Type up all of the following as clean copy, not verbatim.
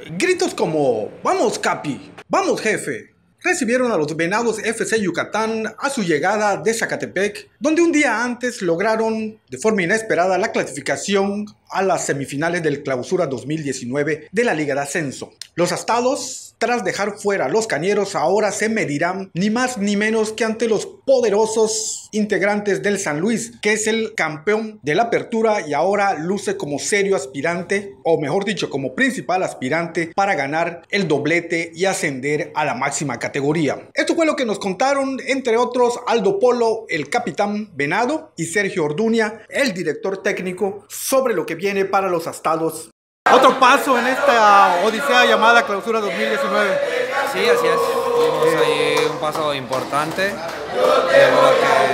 Gritos como "¡Vamos, Capi! ¡Vamos, jefe!" recibieron a los Venados FC Yucatán a su llegada de Zacatepec, donde un día antes lograron de forma inesperada la clasificación a las semifinales del Clausura 2019 de la Liga de Ascenso. Los astados, tras dejar fuera a los cañeros, ahora se medirán ni más ni menos que ante los poderosos integrantes del San Luis, que es el campeón de la apertura y ahora luce como serio aspirante, o mejor dicho, como principal aspirante para ganar el doblete y ascender a la máxima categoría. Esto fue lo que nos contaron, entre otros, Aldo Polo, el capitán venado, y Sergio Orduña, el director técnico, sobre lo que viene para los astados. Otro paso en esta odisea llamada Clausura 2019. Sí, así es. Tuvimos ahí un paso importante. Creo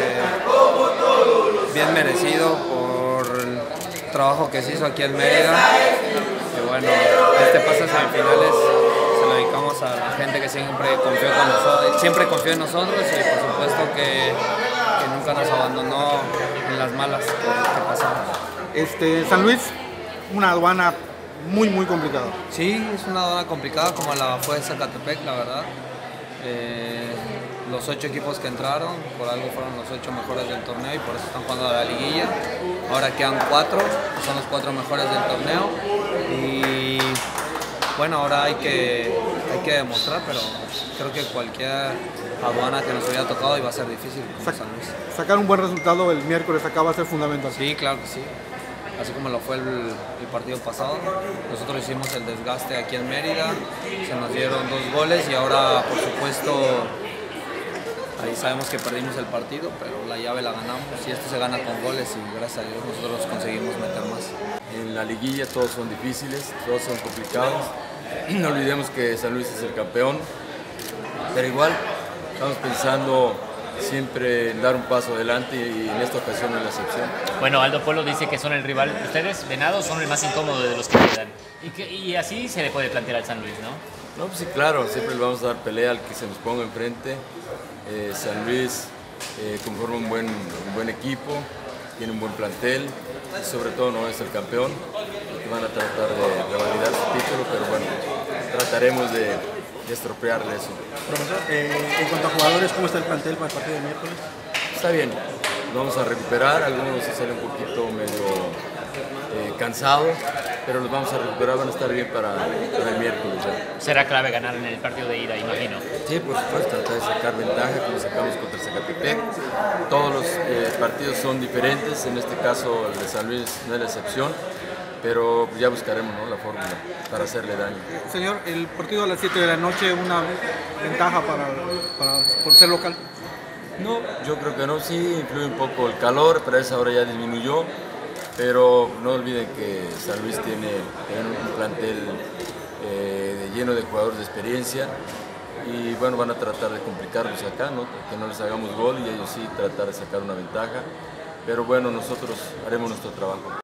que bien merecido por el trabajo que se hizo aquí en Mérida. Y bueno, este paso a semifinales se lo dedicamos a la gente que siempre confió en nosotros y por supuesto que nunca nos abandonó en las malas que pasamos. San Luis, una aduana muy complicada. Sí, es una aduana complicada como la fue Zacatepec, la verdad. Los 8 equipos que entraron, por algo fueron los 8 mejores del torneo y por eso están jugando a la liguilla. Ahora quedan 4, son los 4 mejores del torneo y bueno, ahora hay que demostrar, pero creo que cualquier aduana que nos hubiera tocado iba a ser difícil como San Luis. Sacar un buen resultado el miércoles acá va a ser fundamental. Sí, claro que sí. Así como lo fue el partido pasado. Nosotros hicimos el desgaste aquí en Mérida, se nos dieron 2 goles y ahora, por supuesto, ahí sabemos que perdimos el partido, pero la llave la ganamos y esto se gana con goles y gracias a Dios nosotros conseguimos meter más. En la liguilla todos son difíciles, todos son complicados. No olvidemos que San Luis es el campeón, pero igual estamos pensando siempre en dar un paso adelante y en esta ocasión no es la excepción. Bueno, Aldo Polo dice que son el rival, ustedes, Venados, son el más incómodo de los que quedan. Y así se le puede plantear al San Luis, ¿no? No, pues sí, claro, siempre le vamos a dar pelea al que se nos ponga enfrente. San Luis conforma un buen equipo, tiene un buen plantel, y sobre todo no es el campeón, que van a tratar de validar su título, pero bueno, trataremos de estropearle eso. Profesor, en cuanto a jugadores, ¿cómo está el plantel para el partido de miércoles? Está bien, vamos a recuperar, algunos se salen un poquito medio cansados, pero los vamos a recuperar, van a estar bien para el miércoles ya. Será clave ganar en el partido de ida, imagino. Sí, por supuesto, tratar de sacar ventaja como sacamos contra Zacatepec. Todos los partidos son diferentes, en este caso el de San Luis no es la excepción, pero ya buscaremos, ¿no?, la fórmula para hacerle daño. Señor, el partido a las 7 de la noche, ¿una ventaja por ser local? No, yo creo que no, sí, influye un poco el calor, pero a esa hora ya disminuyó, pero no olviden que San Luis tiene un plantel lleno de jugadores de experiencia y bueno, van a tratar de complicarnos acá, ¿no?, que no les hagamos gol y ellos sí tratar de sacar una ventaja, pero bueno, nosotros haremos nuestro trabajo.